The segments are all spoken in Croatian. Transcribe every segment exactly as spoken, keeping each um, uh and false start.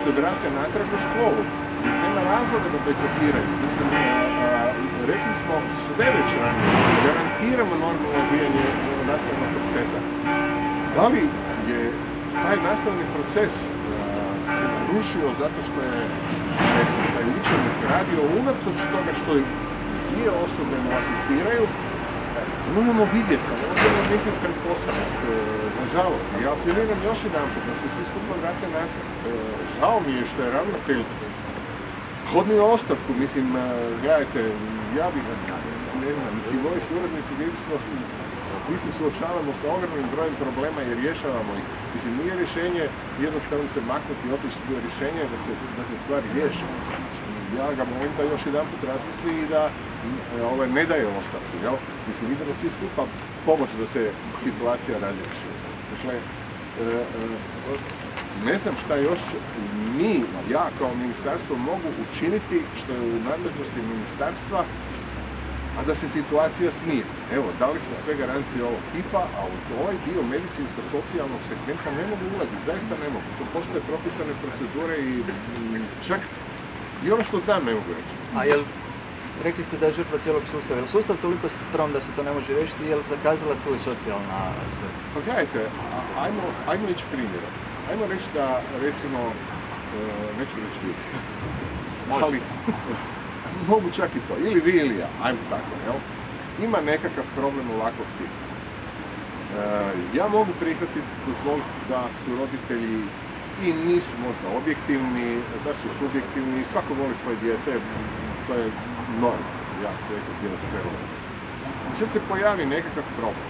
se vrate natrag u školu. Nema razloga da bojkotiraju. Mislim, rekli smo sve već ranije, garantiramo normalno odvijanje nastavnog procesa. Da li je taj nastavni proces se narušio zato što je taj učenik radio unatoč toga što dvije osobe mu asistiraju, moramo vidjeti, ali ovdje mislim pretpostavljati, nažalost. Ja apeliram još jedan put da se svi skupa vrate natrag. Žao mi je što je ravnatelj podnio ostavku, mislim, gledajte, ja bih, ne znam, i moji suradnici, mi se suočavamo sa ogromnim brojem problema i rješavamo ih. Mislim, nije rješenje jednostavno se maknuti i otići do rješenja da se, da se stvar riješi. Ja ga molim da još jedan put razmisli i da ovaj, ne daje ostavku, jel? Mislim, idemo svi skupa pomoći da se situacija razriješi. Dakle, e, e, ne znam šta još mi, ja kao ministarstvo, mogu učiniti što je u nadležnosti ministarstva, a da se situacija smiri. Evo, dali smo sve garancije ovog tipa, a u ovaj dio medicinsko-socijalnog segmenta ne mogu ulaziti, zaista ne mogu. To postoje propisane procedure i čak i ono što znam ne mogu reći. A jel, rekli ste da je žrtva cijelog sustava, je li sustav toliko trom da se to ne može riješiti, je li zakazala tu i socijalna sfera? Pa gledajte, ajmo, ajmo ići primjerom. Ajmo reći da, recimo, neću reći vi, ali mogu čak i to, ili vi ili ja, ajmo tako, jel? Ima nekakav problem ovakvog tipa. Ja mogu prihvatiti, dozvoliti da su roditelji i nisu možda objektivni, da su subjektivni, svako voli svoje dijete, to je normalno, ja se rekao dijete prvo. I sad se pojavi nekakav problem.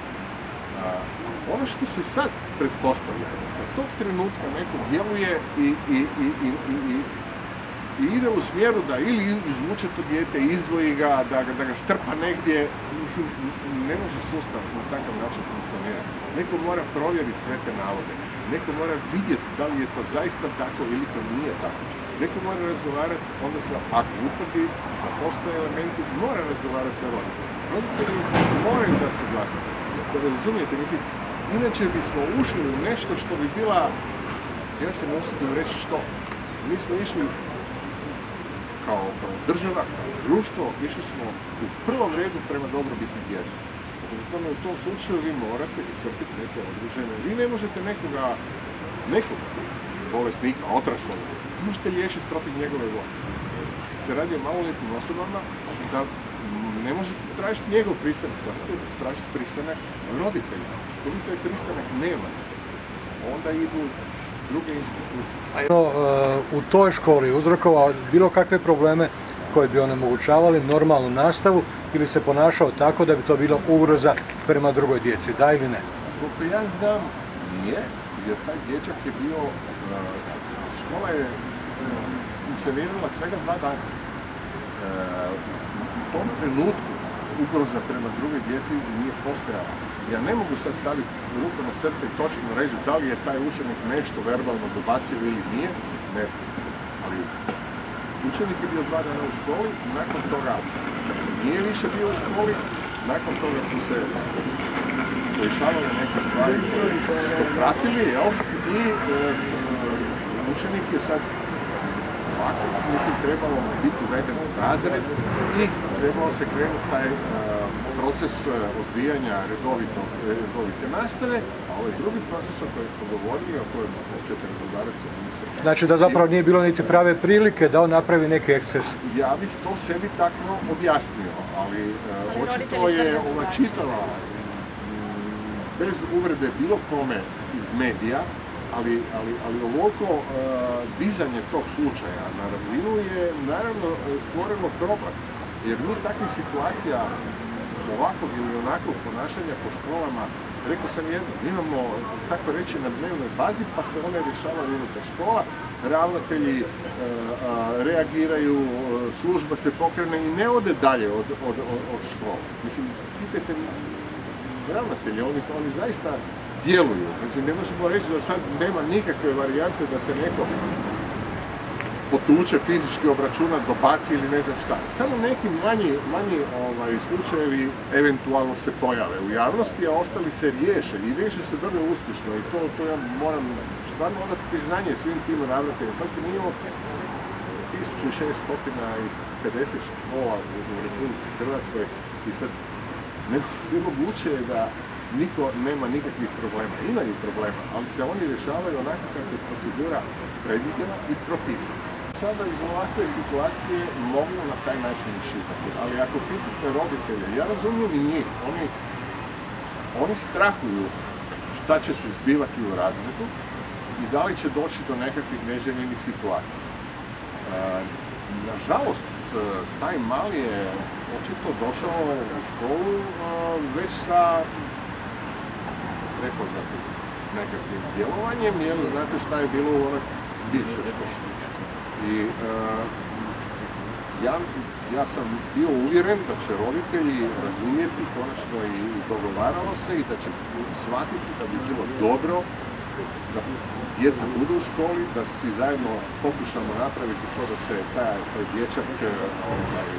Ono što se sad pretpostavlja, od tog trenutka neko djeluje i, i, i, i, i, i ide u smjeru da ili izvuče to dijete, izdvoji ga, da ga, da ga strpa negdje, mislim, ne može sustav na takav način funkcionirati. Neko mora provjeriti sve te navode, neko mora vidjeti da li je to zaista tako ili to nije tako. Neko mora razgovarati, onda se, ako utvrdi da postoje elementi, mora razgovarati sa roditeljima. Roditelji moraju da se glasiti. Da razumijete, mislim, inače bismo ušli u nešto što bi bila, ja se ne usudim reći što, mi smo išli kao, kao država, kao društvo, išli smo u prvom redu prema dobrobiti djece. Znači, u tom slučaju vi morate iscrpiti neke određene, vi ne možete nekoga, nekoga, bolesnika, odraslog, možete liječiti protiv njegove volje. Se radi o maloljetnim osobama, da ne možete tražiti njegov pristanak, možete tražiti pristanak roditelja. Koliko je pristanak nema, onda idu druge institucije. U toj školi uzrokovao bilo kakve probleme koje bi onemogućavali normalnu nastavu ili se ponašao tako da bi to bilo ugroza prema drugoj djeci, da ili ne? Koliko ja znam, nije, jer taj dječak je bio, škola je funkcionirala svega dva dana. U tom trenutku ugroza prema drugoj djeci nije postojala. Ja ne mogu sad staviti ruku na srce i točno reći da li je taj učenik nešto verbalno dobacio ili nije, ne znam. Ali učenik je bio dva dana u školi, nakon toga nije više bio u školi, nakon toga su se rješavale neke stvari koje ste pratili, jel? I učenik je sad ovako, mislim, trebalo biti uveden u razred i trebalo se krenuti taj proces odvijanja redovite nastave, a ovaj drugi proces o kojem smo govorili, o kojem ćete razgovarati sa ministrom. Znači da zapravo nije bilo niti prave prilike da on napravi neki eksces? Ja bih to sebi tako objasnio, ali očito je ova čitava, bez uvrede bilo kome iz medija, ali, ali, ali ovoliko uh, dizanje tog slučaja na razinu je naravno stvorilo problem. Jer mi takvih situacija ovakvog ili onakvog ponašanja po školama, rekao sam jedno, imamo tako reći na dnevnoj bazi pa se one rješavaju unutar škola, ravnatelji uh, uh, reagiraju, služba se pokrene i ne ode dalje od, od, od, od škola. Mislim, pitajte ravnatelje, oni, oni zaista djeluju. Znači, ne možemo reći da sad nema nikakve varijante da se neko potuče, fizički obračuna, dobaci ili ne znam šta. Samo neki manji, manji ovaj, slučajevi eventualno se pojave u javnosti, a ostali se riješe i riješe se vrlo uspješno i to, to ja moram stvarno odati priznanje svim tim ravnateljima. Tako mi imamo tisuću šesto pedeset škola u Republici Hrvatskoj i sad nemoguće je da niko nema nikakvih problema. Imaju problema, ali se oni rješavaju onako kako je procedura predvidjela i propisana. Sada iz ovakve situacije mogu na taj način iščitati, ali ako pitate roditelje, ja razumijem i njih, oni, oni strahuju šta će se zbivati u razredu i da li će doći do nekakvih neželjenih situacija. E, nažalost, taj mali je očito došao u školu e, već sa prepoznatim nekakvim djelovanjem, jer znate šta je bilo u onoj bivšoj školi. I e, ja, ja sam bio uvjeren da će roditelji razumjeti konačno i dogovaralo se i da će shvatiti da bi bilo dobro da djeca budu u školi, da svi zajedno pokušamo napraviti to da se taj, taj dječak ovaj,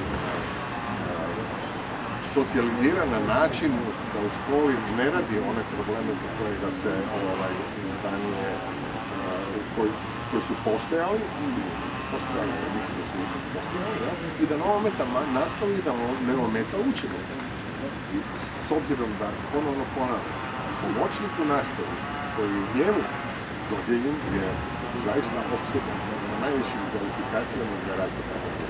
socijalizira na način da u školi ne radi one probleme za koje da se ovaj, danije, koji, koji su postojali, postojali, mislim da su postojali, ja? I da ne ometa nastavu i da ne ometa učenje. I s obzirom da ponovno ponavljam, pomoćnik u nastavi koji je njemu dodijeljen je zaista opsedan sa najvišim kvalifikacijama za rad za